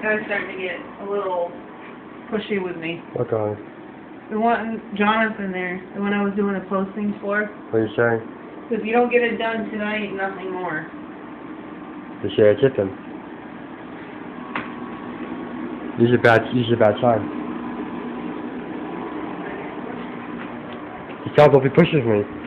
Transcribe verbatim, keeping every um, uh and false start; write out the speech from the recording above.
guy's starting to get a little pushy with me. What guy? The one, Jonathan there, the one I was doing the postings for. What are you saying? If you don't get it done tonight, nothing more. Just say tip him. Use a bad, use a bad time. He can't if he pushes me.